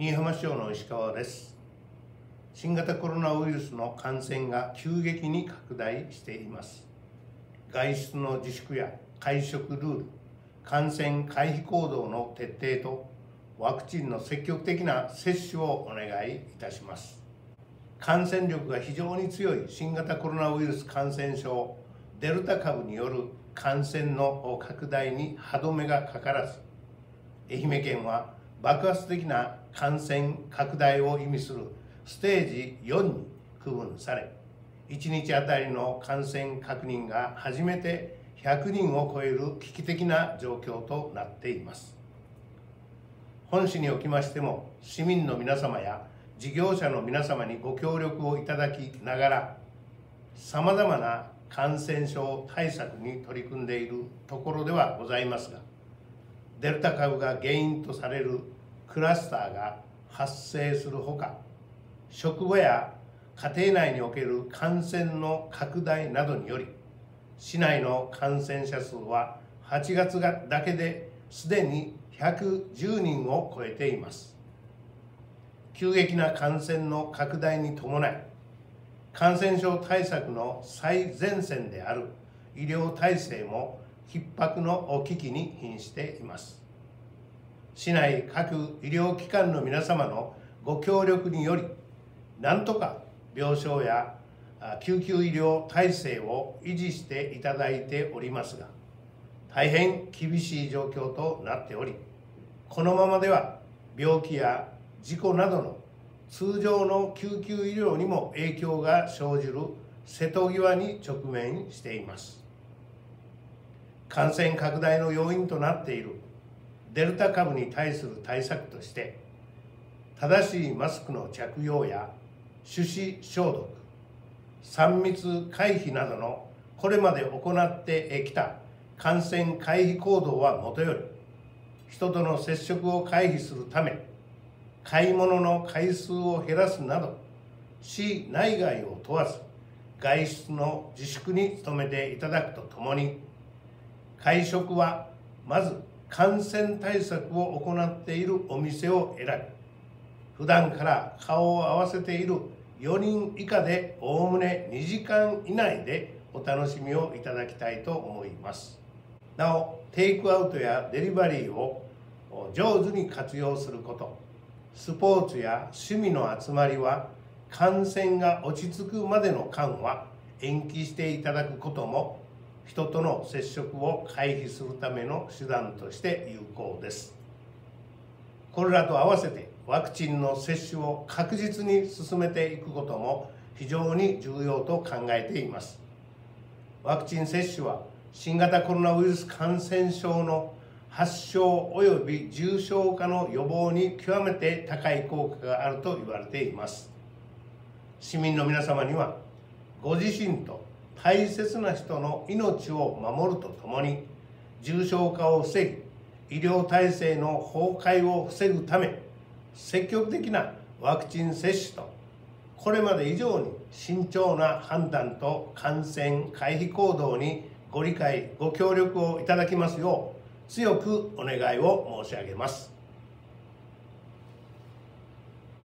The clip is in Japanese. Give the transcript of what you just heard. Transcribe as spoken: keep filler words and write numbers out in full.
新居浜市長の石川です。新型コロナウイルスの感染が急激に拡大しています。外出の自粛や会食ルール、感染回避行動の徹底とワクチンの積極的な接種をお願いいたします。感染力が非常に強い新型コロナウイルス感染症デルタ株による感染の拡大に歯止めがかからず、愛媛県は爆発的な感染拡大を意味するステージよんに区分され、いちにちあたりの感染確認が初めてひゃくにんを超える危機的な状況となっています。本市におきましても、市民の皆様や事業者の皆様にご協力をいただきながら、さまざまな感染症対策に取り組んでいるところではございますが、デルタ株が原因とされるクラスターが発生するほか、職場や家庭内における感染の拡大などにより、市内の感染者数ははちがつだけですでにひゃくじゅうにんを超えています。急激な感染の拡大に伴い、感染症対策の最前線である医療体制も逼迫の危機に瀕しています。市内各医療機関の皆様のご協力により、なんとか病床や救急医療体制を維持していただいておりますが、大変厳しい状況となっており、このままでは病気や事故などの通常の救急医療にも影響が生じる瀬戸際に直面しています。感染拡大の要因となっているデルタ株に対する対策として、正しいマスクの着用や手指消毒、さん密回避などのこれまで行ってきた感染回避行動はもとより、人との接触を回避するため、買い物の回数を減らすなど、市内外を問わず外出の自粛に努めていただくとともに、会食はまず感染対策を行っているお店を選び、普段から顔を合わせているよにん以下でおおむねにじかん以内でお楽しみをいただきたいと思います。なお、テイクアウトやデリバリーを上手に活用すること、スポーツや趣味の集まりは感染が落ち着くまでの間は延期していただくことも、人との接触を回避するための手段として有効です。これらと合わせてワクチンの接種を確実に進めていくことも非常に重要と考えています。ワクチン接種は新型コロナウイルス感染症の発症及び重症化の予防に極めて高い効果があると言われています。市民の皆様には、ご自身と大切な人の命を守るとともに、重症化を防ぎ、医療体制の崩壊を防ぐため、積極的なワクチン接種と、これまで以上に慎重な判断と感染回避行動にご理解、ご協力をいただきますよう、強くお願いを申し上げます。